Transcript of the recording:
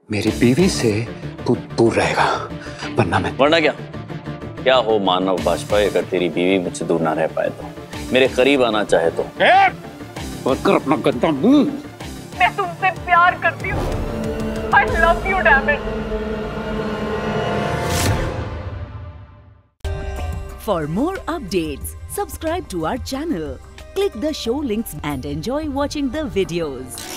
मेरी बीवी से तू दूर रहेगा, वरना क्या हो मानव बाजपाई, अगर तेरी बीवी मुझसे दूर ना रह पाए तो, मेरे करीब आना चाहे तो। कर अपना गंदा मुंह। मैं तुमसे प्यार करती हूँ। I love you, damn it. For more updates, subscribe to our channel, click the show links and enjoy watching the videos.